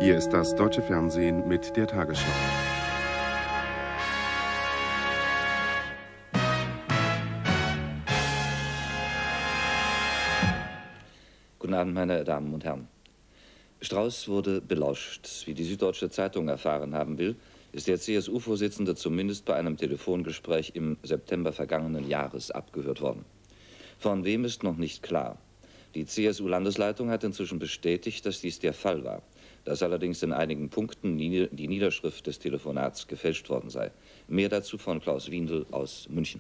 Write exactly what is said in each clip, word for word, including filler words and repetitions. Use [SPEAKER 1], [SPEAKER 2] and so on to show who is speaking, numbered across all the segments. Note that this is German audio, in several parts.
[SPEAKER 1] Hier ist das deutsche Fernsehen mit der Tagesschau.
[SPEAKER 2] Guten Abend, meine Damen und Herren. Strauß wurde belauscht. Wie die Süddeutsche Zeitung erfahren haben will, ist der C S U-Vorsitzende zumindest bei einem Telefongespräch im September vergangenen Jahres abgehört worden. Von wem ist noch nicht klar. Die C S U-Landesleitung hat inzwischen bestätigt, dass dies der Fall war, dass allerdings in einigen Punkten die Niederschrift des Telefonats gefälscht worden sei. Mehr dazu von Klaus Wiendl aus München.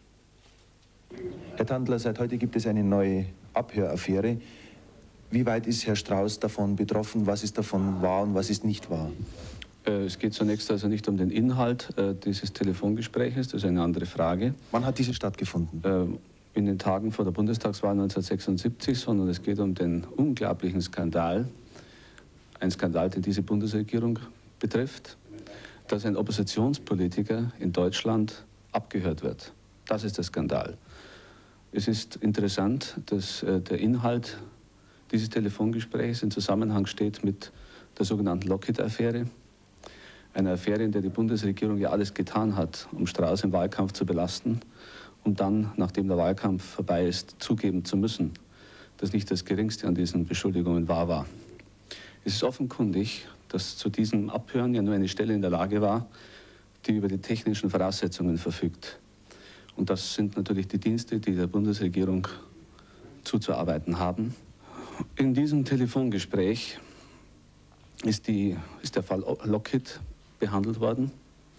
[SPEAKER 3] Herr Tandler, seit heute gibt es eine neue Abhöraffäre. Wie weit ist Herr Strauß davon betroffen? Was ist davon wahr und was ist nicht wahr?
[SPEAKER 4] Es geht zunächst also nicht um den Inhalt äh, dieses Telefongesprächs, das ist eine andere Frage.
[SPEAKER 3] Wann hat diese stattgefunden?
[SPEAKER 4] Äh, in den Tagen vor der Bundestagswahl neunzehnhundertsechsundsiebzig, sondern es geht um den unglaublichen Skandal, ein Skandal, den diese Bundesregierung betrifft, dass ein Oppositionspolitiker in Deutschland abgehört wird. Das ist der Skandal. Es ist interessant, dass äh, der Inhalt dieses Telefongesprächs in Zusammenhang steht mit der sogenannten Lockheed-Affäre. Eine Affäre, in der die Bundesregierung ja alles getan hat, um Strauß im Wahlkampf zu belasten, um dann, nachdem der Wahlkampf vorbei ist, zugeben zu müssen, dass nicht das Geringste an diesen Beschuldigungen wahr war. Es ist offenkundig, dass zu diesem Abhören ja nur eine Stelle in der Lage war, die über die technischen Voraussetzungen verfügt. Und das sind natürlich die Dienste, die der Bundesregierung zuzuarbeiten haben. In diesem Telefongespräch ist, die, ist der Fall Lockheed behandelt worden.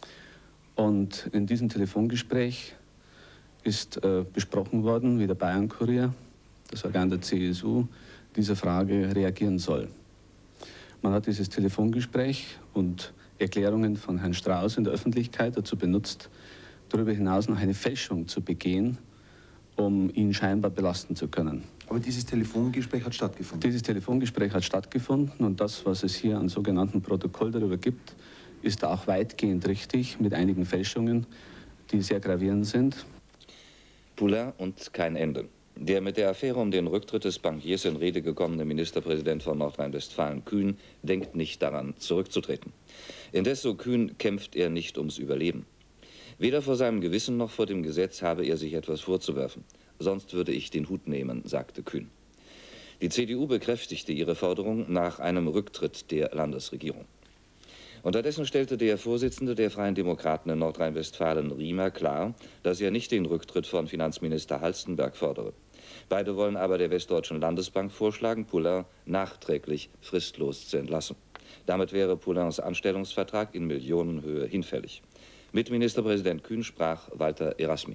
[SPEAKER 4] Und in diesem Telefongespräch ist äh, besprochen worden, wie der Bayern-Kurier, das Organ der C S U, dieser Frage reagieren soll. Man hat dieses Telefongespräch und Erklärungen von Herrn Strauß in der Öffentlichkeit dazu benutzt, darüber hinaus noch eine Fälschung zu begehen, um ihn scheinbar belasten zu können.
[SPEAKER 3] Aber dieses Telefongespräch hat stattgefunden?
[SPEAKER 4] Dieses Telefongespräch hat stattgefunden und das, was es hier an sogenannten Protokoll darüber gibt, ist auch weitgehend richtig, mit einigen Fälschungen, die sehr gravierend sind.
[SPEAKER 2] Poulain und kein Ende. Der mit der Affäre um den Rücktritt des Bankiers in Rede gekommene Ministerpräsident von Nordrhein-Westfalen, Kühn, denkt nicht daran, zurückzutreten. Indes, so Kühn, kämpft er nicht ums Überleben. Weder vor seinem Gewissen noch vor dem Gesetz habe er sich etwas vorzuwerfen. Sonst würde ich den Hut nehmen, sagte Kühn. Die C D U bekräftigte ihre Forderung nach einem Rücktritt der Landesregierung. Unterdessen stellte der Vorsitzende der Freien Demokraten in Nordrhein-Westfalen, Riemer, klar, dass er nicht den Rücktritt von Finanzminister Halstenberg fordere. Beide wollen aber der Westdeutschen Landesbank vorschlagen, Poulain nachträglich fristlos zu entlassen. Damit wäre Poulains Anstellungsvertrag in Millionenhöhe hinfällig. Mit Ministerpräsident Kühn sprach Walter Erasmi.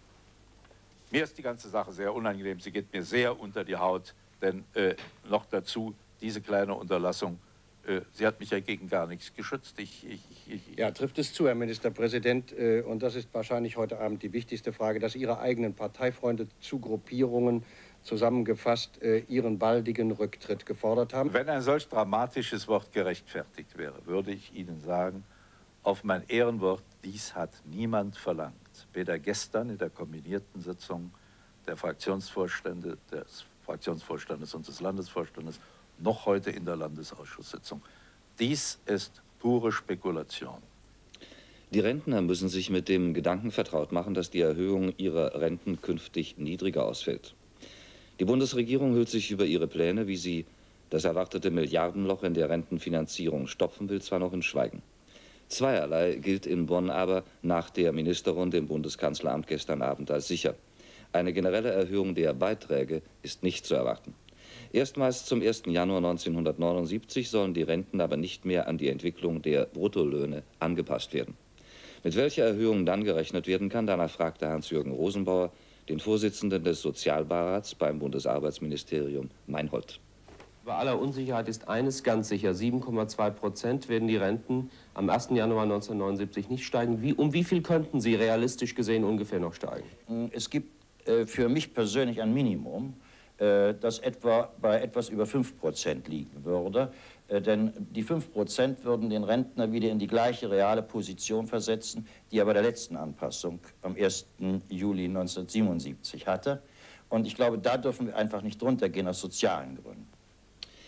[SPEAKER 5] Mir ist die ganze Sache sehr unangenehm. Sie geht mir sehr unter die Haut, denn äh, noch dazu diese kleine Unterlassung. Äh, sie hat mich ja gegen gar nichts geschützt. Ich, ich, ich,
[SPEAKER 6] ja, trifft es zu, Herr Ministerpräsident, äh, und das ist wahrscheinlich heute Abend die wichtigste Frage, dass Ihre eigenen Parteifreunde zu Gruppierungen zusammengefasst äh, Ihren baldigen Rücktritt gefordert haben?
[SPEAKER 5] Wenn ein solch dramatisches Wort gerechtfertigt wäre, würde ich Ihnen sagen, auf mein Ehrenwort, dies hat niemand verlangt. Weder gestern in der kombinierten Sitzung der Fraktionsvorstände, des Fraktionsvorstandes und des Landesvorstandes, noch heute in der Landesausschusssitzung. Dies ist pure Spekulation.
[SPEAKER 2] Die Rentner müssen sich mit dem Gedanken vertraut machen, dass die Erhöhung ihrer Renten künftig niedriger ausfällt. Die Bundesregierung hüllt sich über ihre Pläne, wie sie das erwartete Milliardenloch in der Rentenfinanzierung stopfen will, zwar noch in Schweigen. Zweierlei gilt in Bonn aber nach der Ministerrunde im Bundeskanzleramt gestern Abend als sicher. Eine generelle Erhöhung der Beiträge ist nicht zu erwarten. Erstmals zum ersten Januar neunzehnhundertneunundsiebzig sollen die Renten aber nicht mehr an die Entwicklung der Bruttolöhne angepasst werden. Mit welcher Erhöhung dann gerechnet werden kann, danach fragte Hans-Jürgen Rosenbauer, den Vorsitzenden des Sozialbeirats beim Bundesarbeitsministerium Meinhold.
[SPEAKER 7] Bei aller Unsicherheit ist eines ganz sicher, sieben Komma zwei Prozent werden die Renten am ersten Januar neunzehnhundertneunundsiebzig nicht steigen. Wie, um wie viel könnten sie realistisch gesehen ungefähr noch steigen?
[SPEAKER 8] Es gibt äh, für mich persönlich ein Minimum, äh, das etwa bei etwas über fünf Prozent liegen würde. Äh, denn die fünf Prozent würden den Rentner wieder in die gleiche reale Position versetzen, die er bei der letzten Anpassung am ersten Juli neunzehnhundertsiebenundsiebzig hatte. Und ich glaube, da dürfen wir einfach nicht drunter gehen aus sozialen Gründen.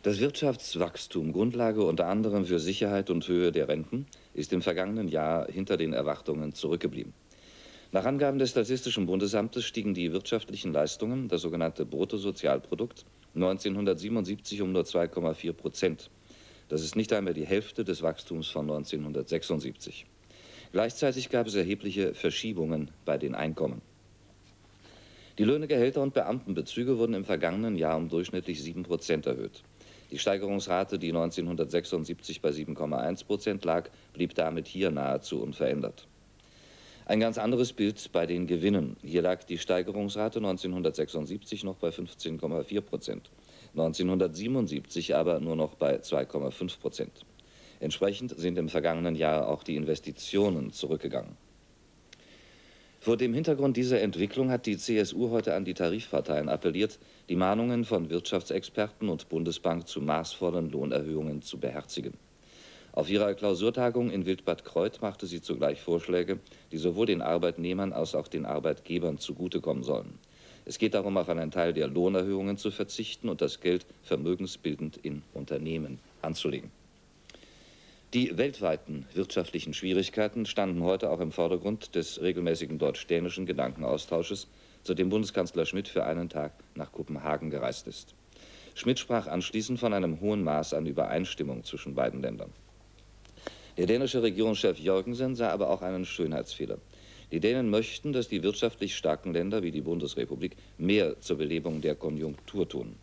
[SPEAKER 2] Das Wirtschaftswachstum, Grundlage unter anderem für Sicherheit und Höhe der Renten, ist im vergangenen Jahr hinter den Erwartungen zurückgeblieben. Nach Angaben des Statistischen Bundesamtes stiegen die wirtschaftlichen Leistungen, das sogenannte Bruttosozialprodukt, neunzehnhundertsiebenundsiebzig um nur zwei Komma vier Prozent. Das ist nicht einmal die Hälfte des Wachstums von neunzehnhundertsechsundsiebzig. Gleichzeitig gab es erhebliche Verschiebungen bei den Einkommen. Die Löhne, Gehälter und Beamtenbezüge wurden im vergangenen Jahr um durchschnittlich sieben Prozent erhöht. Die Steigerungsrate, die neunzehnhundertsechsundsiebzig bei sieben Komma eins Prozent lag, blieb damit hier nahezu unverändert. Ein ganz anderes Bild bei den Gewinnen. Hier lag die Steigerungsrate neunzehnhundertsechsundsiebzig noch bei fünfzehn Komma vier Prozent, neunzehnhundertsiebenundsiebzig aber nur noch bei zwei Komma fünf Prozent. Entsprechend sind im vergangenen Jahr auch die Investitionen zurückgegangen. Vor dem Hintergrund dieser Entwicklung hat die C S U heute an die Tarifparteien appelliert, die Mahnungen von Wirtschaftsexperten und Bundesbank zu maßvollen Lohnerhöhungen zu beherzigen. Auf ihrer Klausurtagung in Wildbad Kreuth machte sie zugleich Vorschläge, die sowohl den Arbeitnehmern als auch den Arbeitgebern zugutekommen sollen. Es geht darum, auf einen Teil der Lohnerhöhungen zu verzichten und das Geld vermögensbildend in Unternehmen anzulegen. Die weltweiten wirtschaftlichen Schwierigkeiten standen heute auch im Vordergrund des regelmäßigen deutsch-dänischen Gedankenaustausches, zu dem Bundeskanzler Schmidt für einen Tag nach Kopenhagen gereist ist. Schmidt sprach anschließend von einem hohen Maß an Übereinstimmung zwischen beiden Ländern. Der dänische Regierungschef Jørgensen sah aber auch einen Schönheitsfehler. Die Dänen möchten, dass die wirtschaftlich starken Länder wie die Bundesrepublik mehr zur Belebung der Konjunktur tun.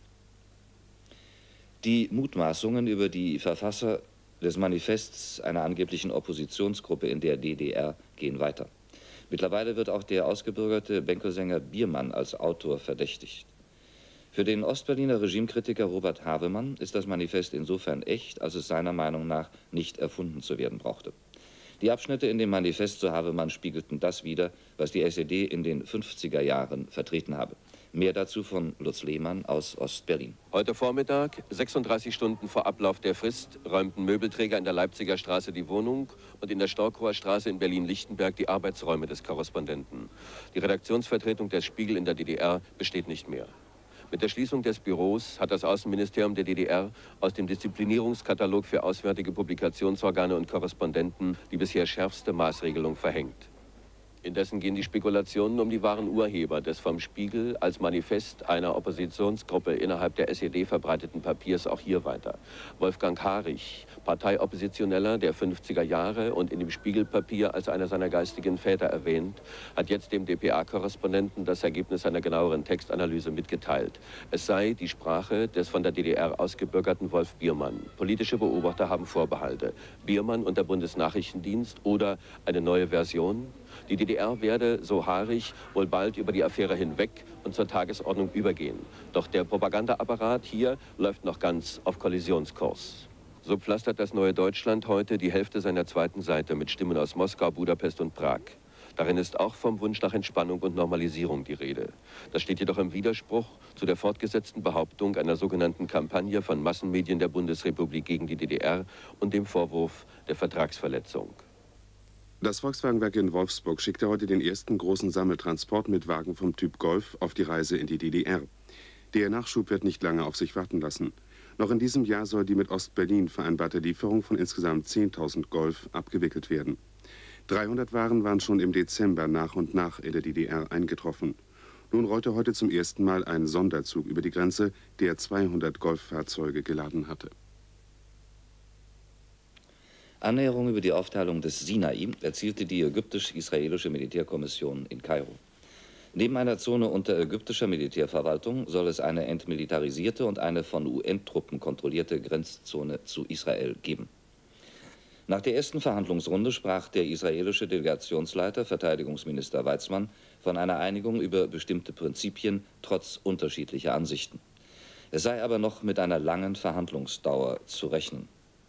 [SPEAKER 2] Die Mutmaßungen über die Verfasser des Manifests einer angeblichen Oppositionsgruppe in der D D R gehen weiter. Mittlerweile wird auch der ausgebürgerte Bänkelsänger Biermann als Autor verdächtigt. Für den Ostberliner Regimekritiker Robert Havemann ist das Manifest insofern echt, als es seiner Meinung nach nicht erfunden zu werden brauchte. Die Abschnitte in dem Manifest zu Havemann spiegelten das wider, was die S E D in den fünfziger Jahren vertreten habe. Mehr dazu von Lutz Lehmann aus Ostberlin.
[SPEAKER 9] Heute Vormittag, sechsunddreißig Stunden vor Ablauf der Frist, räumten Möbelträger in der Leipziger Straße die Wohnung und in der Storkower Straße in Berlin-Lichtenberg die Arbeitsräume des Korrespondenten. Die Redaktionsvertretung des Spiegel in der D D R besteht nicht mehr. Mit der Schließung des Büros hat das Außenministerium der D D R aus dem Disziplinierungskatalog für auswärtige Publikationsorgane und Korrespondenten die bisher schärfste Maßregelung verhängt. Indessen gehen die Spekulationen um die wahren Urheber des vom Spiegel als Manifest einer Oppositionsgruppe innerhalb der S E D verbreiteten Papiers auch hier weiter. Wolfgang Harich, Parteioppositioneller der fünfziger Jahre und in dem Spiegelpapier als einer seiner geistigen Väter erwähnt, hat jetzt dem D P A-Korrespondenten das Ergebnis einer genaueren Textanalyse mitgeteilt. Es sei die Sprache des von der D D R ausgebürgerten Wolf Biermann. Politische Beobachter haben Vorbehalte. Biermann und der Bundesnachrichtendienst oder eine neue Version? Die D D R werde, so Harich, wohl bald über die Affäre hinweg und zur Tagesordnung übergehen. Doch der Propagandaapparat hier läuft noch ganz auf Kollisionskurs. So pflastert das Neue Deutschland heute die Hälfte seiner zweiten Seite mit Stimmen aus Moskau, Budapest und Prag. Darin ist auch vom Wunsch nach Entspannung und Normalisierung die Rede. Das steht jedoch im Widerspruch zu der fortgesetzten Behauptung einer sogenannten Kampagne von Massenmedien der Bundesrepublik gegen die D D R und dem Vorwurf der Vertragsverletzung.
[SPEAKER 1] Das Volkswagenwerk in Wolfsburg schickte heute den ersten großen Sammeltransport mit Wagen vom Typ Golf auf die Reise in die D D R. Der Nachschub wird nicht lange auf sich warten lassen. Noch in diesem Jahr soll die mit Ostberlin vereinbarte Lieferung von insgesamt zehntausend Golf abgewickelt werden. dreihundert Waren waren schon im Dezember nach und nach in der D D R eingetroffen. Nun rollte heute zum ersten Mal ein Sonderzug über die Grenze, der zweihundert Golffahrzeuge geladen hatte.
[SPEAKER 2] Annäherung über die Aufteilung des Sinai erzielte die ägyptisch-israelische Militärkommission in Kairo. Neben einer Zone unter ägyptischer Militärverwaltung soll es eine entmilitarisierte und eine von U N-Truppen kontrollierte Grenzzone zu Israel geben. Nach der ersten Verhandlungsrunde sprach der israelische Delegationsleiter, Verteidigungsminister Weizmann, von einer Einigung über bestimmte Prinzipien trotz unterschiedlicher Ansichten. Es sei aber noch mit einer langen Verhandlungsdauer zu rechnen.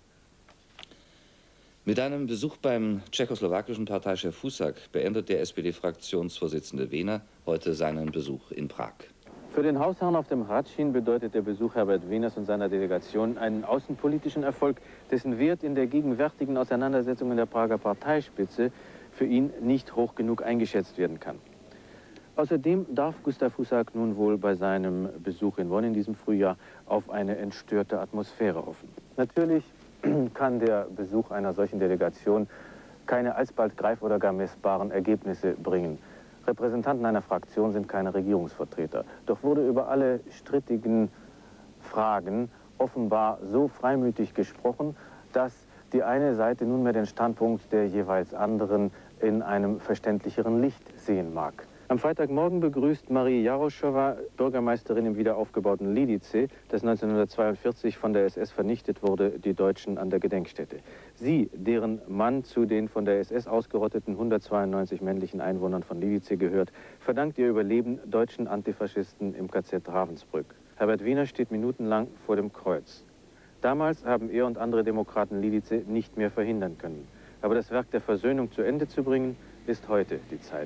[SPEAKER 2] Mit einem Besuch beim tschechoslowakischen Parteichef Husak beendet der S P D-Fraktionsvorsitzende Wehner heute seinen Besuch in Prag.
[SPEAKER 10] Für den Hausherrn auf dem Hradschin bedeutet der Besuch Herbert Wehners und seiner Delegation einen außenpolitischen Erfolg, dessen Wert in der gegenwärtigen Auseinandersetzung in der Prager Parteispitze für ihn nicht hoch genug eingeschätzt werden kann. Außerdem darf Gustav Husak nun wohl bei seinem Besuch in Bonn in diesem Frühjahr auf eine entstörte Atmosphäre hoffen. Natürlich kann der Besuch einer solchen Delegation keine alsbald greif- oder gar messbaren Ergebnisse bringen. Repräsentanten einer Fraktion sind keine Regierungsvertreter. Doch wurde über alle strittigen Fragen offenbar so freimütig gesprochen, dass die eine Seite nunmehr den Standpunkt der jeweils anderen in einem verständlicheren Licht sehen mag. Am Freitagmorgen begrüßt Marie Jaroschowa, Bürgermeisterin im wiederaufgebauten Lidice, das neunzehnhundertzweiundvierzig von der S S vernichtet wurde, die Deutschen an der Gedenkstätte. Sie, deren Mann zu den von der S S ausgerotteten hundertzweiundneunzig männlichen Einwohnern von Lidice gehört, verdankt ihr Überleben deutschen Antifaschisten im K Z Ravensbrück. Herbert Wiener steht minutenlang vor dem Kreuz. Damals haben er und andere Demokraten Lidice nicht mehr verhindern können. Aber das Werk der Versöhnung zu Ende zu bringen, ist heute die Zeit.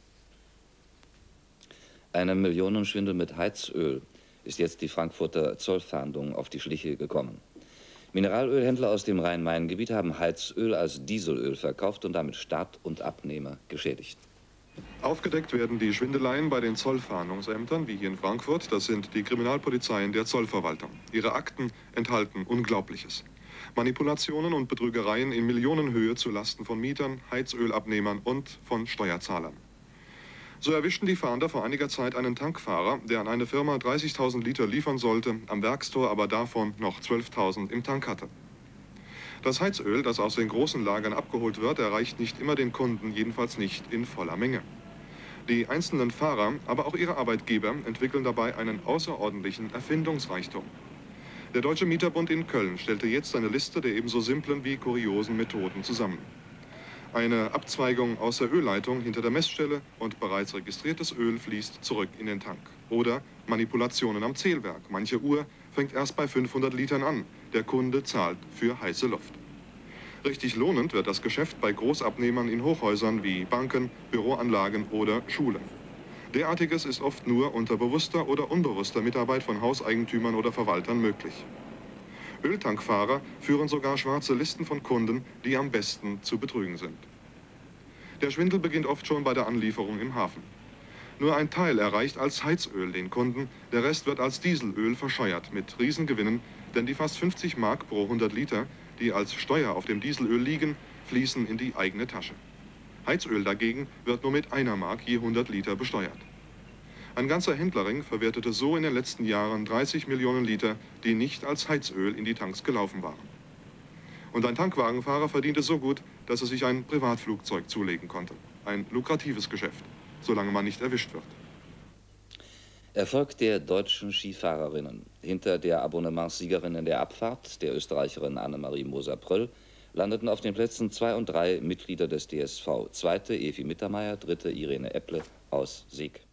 [SPEAKER 2] Einem Millionenschwindel mit Heizöl ist jetzt die Frankfurter Zollfahndung auf die Schliche gekommen. Mineralölhändler aus dem Rhein-Main-Gebiet haben Heizöl als Dieselöl verkauft und damit Staat und Abnehmer geschädigt.
[SPEAKER 11] Aufgedeckt werden die Schwindeleien bei den Zollfahndungsämtern, wie hier in Frankfurt. Das sind die Kriminalpolizeien der Zollverwaltung. Ihre Akten enthalten Unglaubliches. Manipulationen und Betrügereien in Millionenhöhe zu Lasten von Mietern, Heizölabnehmern und von Steuerzahlern. So erwischten die Fahnder vor einiger Zeit einen Tankfahrer, der an eine Firma dreißigtausend Liter liefern sollte, am Werkstor aber davon noch zwölftausend im Tank hatte. Das Heizöl, das aus den großen Lagern abgeholt wird, erreicht nicht immer den Kunden, jedenfalls nicht in voller Menge. Die einzelnen Fahrer, aber auch ihre Arbeitgeber entwickeln dabei einen außerordentlichen Erfindungsreichtum. Der Deutsche Mieterbund in Köln stellte jetzt eine Liste der ebenso simplen wie kuriosen Methoden zusammen. Eine Abzweigung aus der Ölleitung hinter der Messstelle und bereits registriertes Öl fließt zurück in den Tank. Oder Manipulationen am Zählwerk. Manche Uhr fängt erst bei fünfhundert Litern an. Der Kunde zahlt für heiße Luft. Richtig lohnend wird das Geschäft bei Großabnehmern in Hochhäusern wie Banken, Büroanlagen oder Schulen. Derartiges ist oft nur unter bewusster oder unbewusster Mitarbeit von Hauseigentümern oder Verwaltern möglich. Öltankfahrer führen sogar schwarze Listen von Kunden, die am besten zu betrügen sind. Der Schwindel beginnt oft schon bei der Anlieferung im Hafen. Nur ein Teil erreicht als Heizöl den Kunden, der Rest wird als Dieselöl verscheuert mit Riesengewinnen, denn die fast fünfzig Mark pro hundert Liter, die als Steuer auf dem Dieselöl liegen, fließen in die eigene Tasche. Heizöl dagegen wird nur mit einer Mark je hundert Liter besteuert. Ein ganzer Händlerring verwertete so in den letzten Jahren dreißig Millionen Liter, die nicht als Heizöl in die Tanks gelaufen waren. Und ein Tankwagenfahrer verdiente so gut, dass er sich ein Privatflugzeug zulegen konnte. Ein lukratives Geschäft, solange man nicht erwischt wird.
[SPEAKER 2] Erfolg der deutschen Skifahrerinnen. Hinter der Abonnementssiegerin in der Abfahrt, der Österreicherin Annemarie Moser-Pröll, landeten auf den Plätzen zwei und drei Mitglieder des D S V. Zweite Evi Mittermeier, dritte Irene Epple aus Sieg.